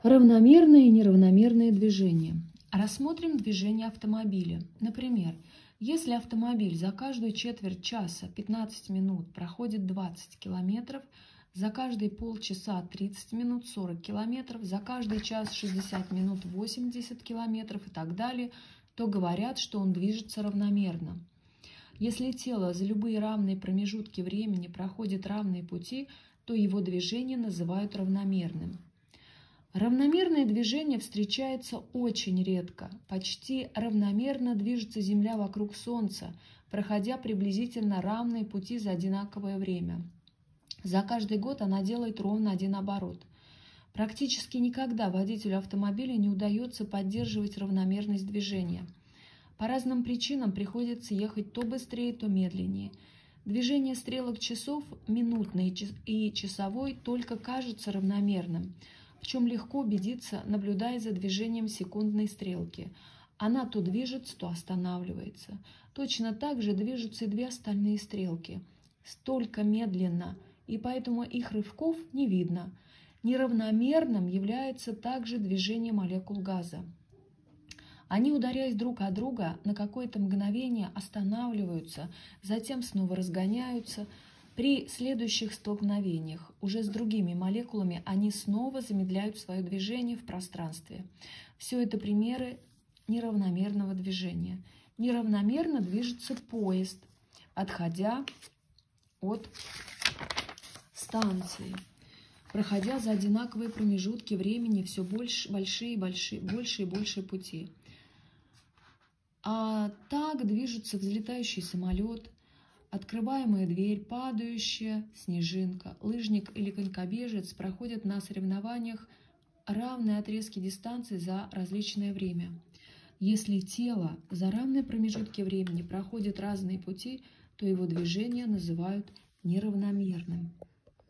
Равномерные и неравномерные движения. Рассмотрим движение автомобиля. Например, если автомобиль за каждую четверть часа 15 минут проходит 20 километров, за каждые полчаса 30 минут 40 километров, за каждый час 60 минут 80 километров и так далее, то говорят, что он движется равномерно. Если тело за любые равные промежутки времени проходит равные пути, то его движение называют равномерным. Равномерное движение встречается очень редко. Почти равномерно движется Земля вокруг Солнца, проходя приблизительно равные пути за одинаковое время. За каждый год она делает ровно один оборот. Практически никогда водителю автомобиля не удается поддерживать равномерность движения. По разным причинам приходится ехать то быстрее, то медленнее. Движение стрелок часов, минутный и часовой, только кажется равномерным, в чем легко убедиться, наблюдая за движением секундной стрелки. Она то движется, то останавливается. Точно так же движутся и две остальные стрелки. Столько медленно, и поэтому их рывков не видно. Неравномерным является также движение молекул газа. Они, ударяясь друг о друга, на какое-то мгновение останавливаются, затем снова разгоняются. При следующих столкновениях уже с другими молекулами они снова замедляют свое движение в пространстве. Все это примеры неравномерного движения. Неравномерно движется поезд, отходя от станции, проходя за одинаковые промежутки времени все больше и больше пути. А так движется взлетающий самолет, открываемая дверь, падающая снежинка. Лыжник или конькобежец проходят на соревнованиях равные отрезки дистанции за различное время. Если тело за равные промежутки времени проходит разные пути, то его движение называют неравномерным.